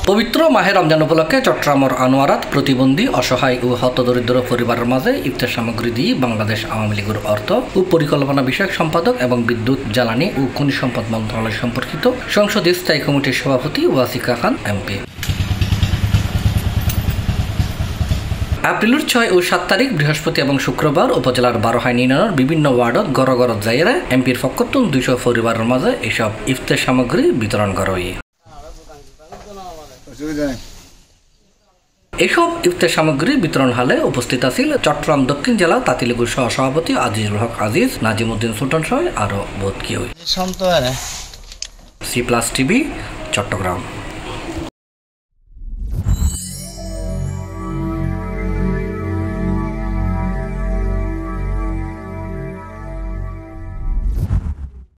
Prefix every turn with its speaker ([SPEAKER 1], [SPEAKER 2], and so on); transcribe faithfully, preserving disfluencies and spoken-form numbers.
[SPEAKER 1] পবিত্র মাহে রমজান উপলক্ষে চট্টগ্রামের আনোয়ারাত প্রতিবন্ধী অসহায় ও হতদরিদ্র পরিবারের মাঝে ইফতার সামগ্রী দিয়ে বাংলাদেশ আওয়ামী লীগের অর্থ ও পরিকল্পনা বিষয়ক সম্পাদক এবং বিদ্যুৎ জ্বালানি ও খনিজ সম্পদ মন্ত্রণালয় সম্পর্কিত সংসদীয় স্থায়ী কমিটির সভাপতি ওয়াসিকা খান এমপি এপ্রিলের ছয় ও সাত তারিখ বৃহস্পতি এবং শুক্রবার উপজেলার বারোহাই ইউনিয়নের বিভিন্ন ওয়ার্ডত গড় গড় জায়গায় এমপির পক্ষতুন দুইশো পরিবারের মাঝে এসব ইফতার সামগ্রী বিতরণ করা হয়। এসব ইফতার সামগ্রী বিতরণ হালে উপস্থিত আছিল চট্টগ্রাম দক্ষিণ জেলা তাঁতি লীগের সহ সভাপতি আজিজুল হক আজিজ, নাজিমউদ্দিন সুলতান সহ আরো বহুত কি হই। C plus TV Chittagong.